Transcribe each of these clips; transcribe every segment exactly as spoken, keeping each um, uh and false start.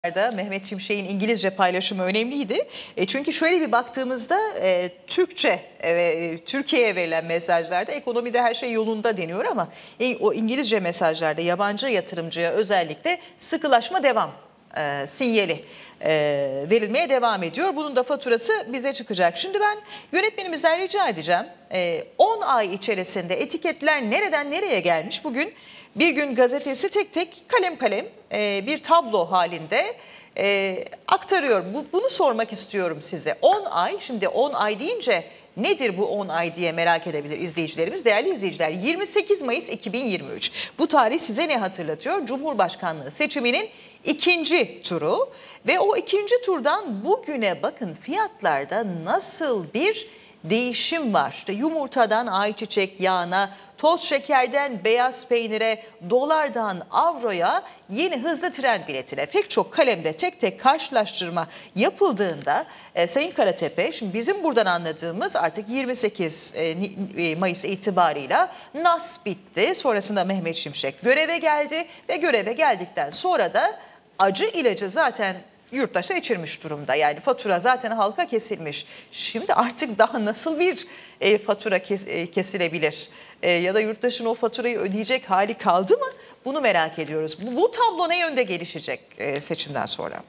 da Mehmet Şimşek'in İngilizce paylaşımı önemliydi. E çünkü şöyle bir baktığımızda e, Türkçe ve e, Türkiye'ye verilen mesajlarda ekonomide her şey yolunda deniyor ama e, o İngilizce mesajlarda yabancı yatırımcıya özellikle sıkılaşma devam e, sinyali e, verilmeye devam ediyor. Bunun da faturası bize çıkacak. Şimdi ben yönetmenimizden rica edeceğim. E, on ay içerisinde etiketler nereden nereye gelmiş? Bugün Bir Gün Gazetesi tek tek kalem kalem e, bir tablo halinde e, aktarıyor. Bu, bunu sormak istiyorum size. on ay, şimdi on ay deyince nedir bu on ay diye merak edebilir izleyicilerimiz. Değerli izleyiciler, yirmi sekiz Mayıs iki bin yirmi üç. Bu tarih size ne hatırlatıyor? Cumhurbaşkanlığı seçiminin ikinci turu ve o ikinci turdan bugüne bakın fiyatlarda nasıl bir değişim var. İşte yumurtadan ayçiçek yağına, toz şekerden beyaz peynire, dolardan avroya, yeni hızlı tren biletine pek çok kalemde tek tek karşılaştırma yapıldığında e, Sayın Karatepe, şimdi bizim buradan anladığımız artık yirmi sekiz Mayıs itibarıyla N A S bitti. Sonrasında Mehmet Şimşek göreve geldi ve göreve geldikten sonra da acı ilacı zaten yurttaşa içirmiş durumda. Yani fatura zaten halka kesilmiş. Şimdi artık daha nasıl bir e, fatura kes, e, kesilebilir? E, ya da yurttaşın o faturayı ödeyecek hali kaldı mı? Bunu merak ediyoruz. Bu, bu tablo ne yönde gelişecek e, seçimden sonra?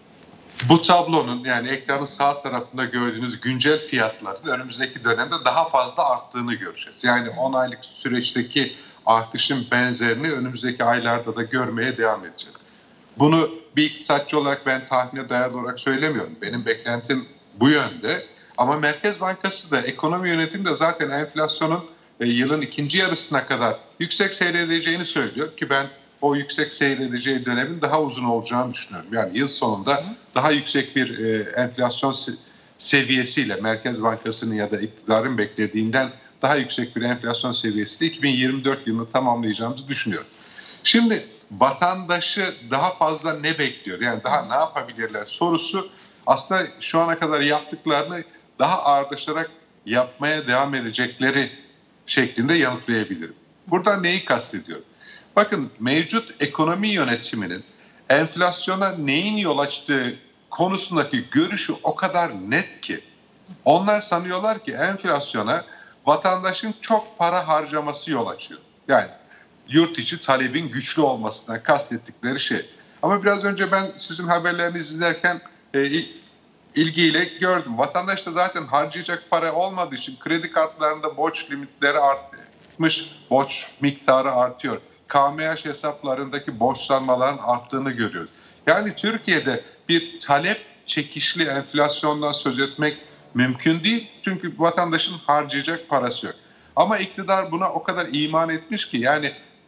Bu tablonun, yani ekranın sağ tarafında gördüğünüz güncel fiyatların önümüzdeki dönemde daha fazla arttığını göreceğiz. Yani on aylık süreçteki artışın benzerini önümüzdeki aylarda da görmeye devam edeceğiz. Bunu bir iktisatçı olarak ben tahmine dayalı olarak söylemiyorum. Benim beklentim bu yönde. Ama Merkez Bankası da, ekonomi yönetimi de zaten enflasyonun e, yılın ikinci yarısına kadar yüksek seyredeceğini söylüyor ki ben o yüksek seyredeceği dönemin daha uzun olacağını düşünüyorum. Yani yıl sonunda daha yüksek bir e, enflasyon se- seviyesiyle, Merkez Bankası'nın ya da iktidarın beklediğinden daha yüksek bir enflasyon seviyesiyle iki bin yirmi dört yılını tamamlayacağımızı düşünüyorum. Şimdi vatandaşı daha fazla ne bekliyor? Yani daha ne yapabilirler sorusu aslında şu ana kadar yaptıklarını daha ağırlaşarak yapmaya devam edecekleri şeklinde yanıtlayabilirim. Burada neyi kastediyorum? Bakın, mevcut ekonomi yönetiminin enflasyona neyin yol açtığı konusundaki görüşü o kadar net ki onlar sanıyorlar ki enflasyona vatandaşın çok para harcaması yol açıyor. Yani yurt içi talebin güçlü olmasından kastettikleri şey. Ama biraz önce ben sizin haberlerinizi izlerken e, ilgiyle gördüm. Vatandaş da zaten harcayacak para olmadığı için kredi kartlarında borç limitleri artmış, borç miktarı artıyor. K M H hesaplarındaki borçlanmaların arttığını görüyoruz. Yani Türkiye'de bir talep çekişli enflasyondan söz etmek mümkün değil. Çünkü vatandaşın harcayacak parası yok. Ama iktidar buna o kadar iman etmiş ki, yani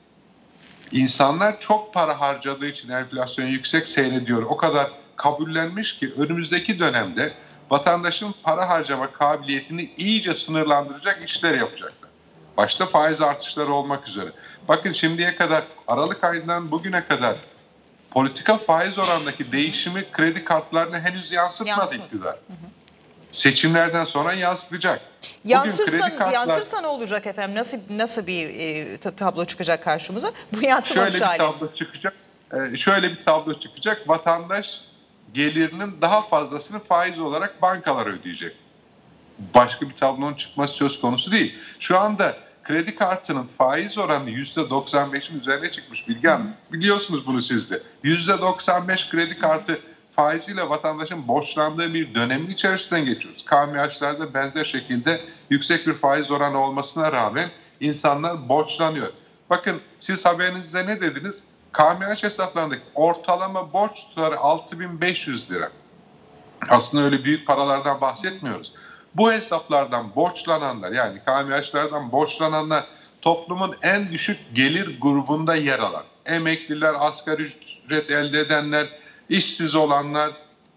İnsanlar çok para harcadığı için enflasyon yüksek seyrediyor. O kadar kabullenmiş ki önümüzdeki dönemde vatandaşın para harcama kabiliyetini iyice sınırlandıracak işler yapacaklar. Başta faiz artışları olmak üzere. Bakın, şimdiye kadar Aralık ayından bugüne kadar politika faiz oranındaki değişimi kredi kartlarına henüz yansıtmadı Yansımadı. iktidar. Hı hı. Seçimlerden sonra yansıtacak. Yansırsa, kartlar... yansırsa ne olacak efendim? Nasıl nasıl bir e, tablo çıkacak karşımıza? Bu yansımamış Şöyle hali. bir tablo çıkacak. E, şöyle bir tablo çıkacak. Vatandaş gelirinin daha fazlasını faiz olarak bankalar ödeyecek. Başka bir tablonun çıkması söz konusu değil. Şu anda kredi kartının faiz oranı yüzde doksan beşin üzerine çıkmış Bilge Hanım. Biliyorsunuz bunu siz de. yüzde doksan beş kredi kartı faiziyle vatandaşın borçlandığı bir dönemin içerisinden geçiyoruz. K M H'lerde benzer şekilde yüksek bir faiz oranı olmasına rağmen insanlar borçlanıyor. Bakın, siz haberinizde ne dediniz? K M H hesaplarındaki ortalama borç tutarı altı bin beş yüz lira. Aslında öyle büyük paralardan bahsetmiyoruz. Bu hesaplardan borçlananlar, yani K M H'lerden borçlananlar toplumun en düşük gelir grubunda yer alan emekliler, asgari ücret elde edenler, işsiz olanlar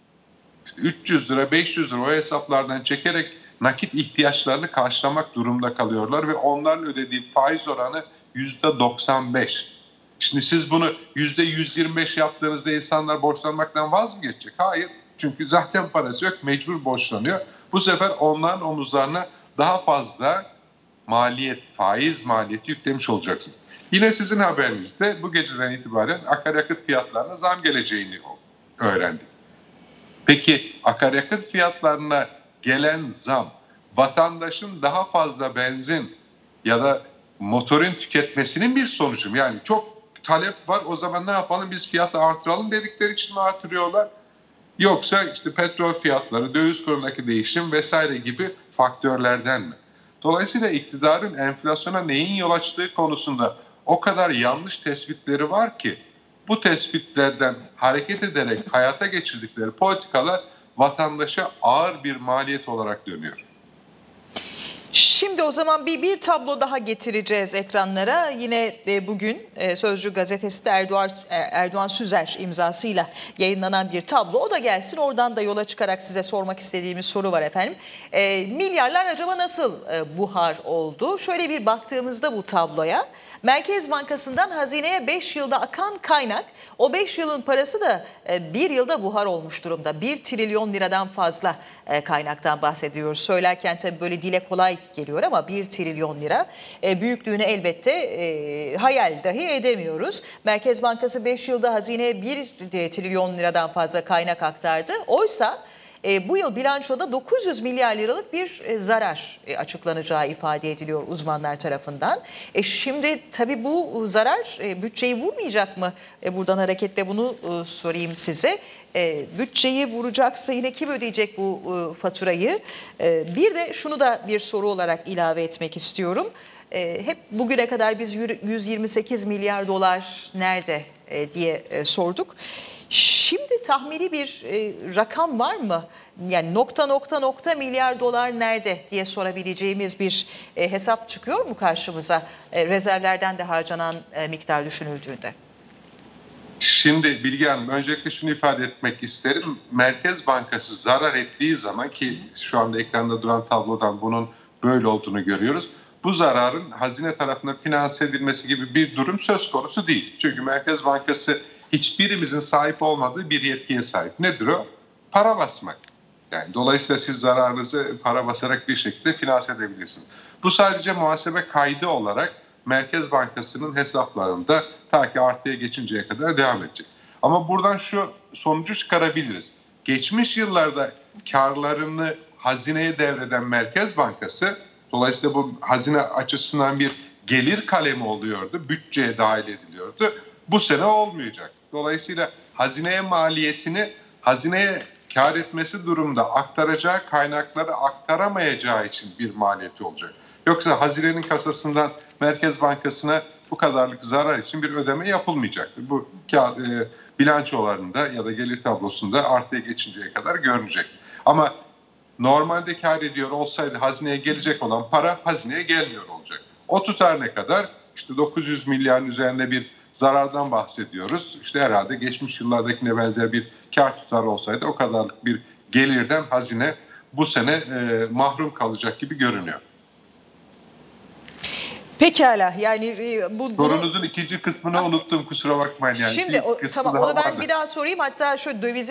üç yüz lira, beş yüz lira o hesaplardan çekerek nakit ihtiyaçlarını karşılamak durumunda kalıyorlar ve onların ödediği faiz oranı yüzde doksan beş. Şimdi siz bunu yüzde yüz yirmi beş yaptığınızda insanlar borçlanmaktan vaz mı geçecek? Hayır. Çünkü zaten parası yok, mecbur borçlanıyor. Bu sefer onların omuzlarına daha fazla maliyet, faiz maliyeti yüklemiş olacaksınız. Yine sizin haberinizde bu geceden itibaren akaryakıt fiyatlarına zam geleceğini öğrendik. Peki akaryakıt fiyatlarına gelen zam vatandaşın daha fazla benzin ya da motorun tüketmesinin bir sonucu mu? Yani çok talep var, o zaman ne yapalım, biz fiyatı artıralım dedikleri için mi artırıyorlar? Yoksa işte petrol fiyatları, döviz kurundaki değişim vesaire gibi faktörlerden mi? Dolayısıyla iktidarın enflasyona neyin yol açtığı konusunda o kadar yanlış tespitleri var ki bu tespitlerden hareket ederek hayata geçirdikleri politikalar vatandaşa ağır bir maliyet olarak dönüyor. Şimdi o zaman bir bir tablo daha getireceğiz ekranlara. Yine e, bugün e, Sözcü gazetesinde Erdoğan e, Erdoğan Süzer imzasıyla yayınlanan bir tablo. O da gelsin, oradan da yola çıkarak size sormak istediğimiz soru var efendim. E, milyarlar acaba nasıl e, buhar oldu? Şöyle bir baktığımızda bu tabloya, Merkez Bankası'ndan hazineye beş yılda akan kaynak, o beş yılın parası da e, bir yılda buhar olmuş durumda. bir trilyon liradan fazla e, kaynaktan bahsediyoruz. Söylerken tabii böyle dile kolay geliyor ama bir trilyon lira e, büyüklüğünü elbette e, hayal dahi edemiyoruz. Merkez Bankası beş yılda hazineye bir trilyon liradan fazla kaynak aktardı. Oysa e, bu yıl bilançoda dokuz yüz milyar liralık bir e, zarar e, açıklanacağı ifade ediliyor uzmanlar tarafından. E, şimdi tabii bu zarar e, bütçeyi vurmayacak mı? E, buradan hareketle bunu e, sorayım size. E, bütçeyi vuracaksa yine kim ödeyecek bu e, faturayı? E, bir de şunu da bir soru olarak ilave etmek istiyorum. E, hep bugüne kadar biz yüz yirmi sekiz milyar dolar nerede e, diye e, sorduk. Şimdi tahmini bir e, rakam var mı? Yani nokta nokta nokta milyar dolar nerede diye sorabileceğimiz bir e, hesap çıkıyor mu karşımıza? E, rezervlerden de harcanan e, miktar düşünüldüğünde. Şimdi Bilge Hanım, öncelikle şunu ifade etmek isterim. Merkez Bankası zarar ettiği zaman, ki şu anda ekranda duran tablodan bunun böyle olduğunu görüyoruz, bu zararın hazine tarafından finanse edilmesi gibi bir durum söz konusu değil. Çünkü Merkez Bankası hiçbirimizin sahip olmadığı bir yetkiye sahip. Nedir o? Para basmak. Yani dolayısıyla siz zararınızı para basarak bir şekilde finanse edebilirsiniz. Bu sadece muhasebe kaydı olarak Merkez Bankası'nın hesaplarında ta ki artıya geçinceye kadar devam edecek. Ama buradan şu sonucu çıkarabiliriz. Geçmiş yıllarda karlarını hazineye devreden Merkez Bankası, dolayısıyla bu hazine açısından bir gelir kalemi oluyordu, bütçeye dahil ediliyordu. Bu sene olmayacak. Dolayısıyla hazineye maliyetini hazineye kar etmesi durumda aktaracağı kaynakları aktaramayacağı için bir maliyeti olacak. Yoksa hazinenin kasasından Merkez Bankası'na bu kadarlık zarar için bir ödeme yapılmayacaktır. Bu kağıt, e, bilançolarında ya da gelir tablosunda artıya geçinceye kadar görünecek. Ama normalde kar ediyor olsaydı hazineye gelecek olan para hazineye gelmiyor olacak. O tutar ne kadar? İşte dokuz yüz milyarın üzerinde bir zarardan bahsediyoruz. İşte herhalde geçmiş yıllardakine benzer bir kar tutarı olsaydı o kadarlık bir gelirden hazine bu sene e, mahrum kalacak gibi görünüyor. Pekala, yani bu... Sorunuzun ikinci kısmını unuttum, kusura bakmayın. Yani Şimdi o, tamam, onu ben bir daha sorayım, hatta şu dövize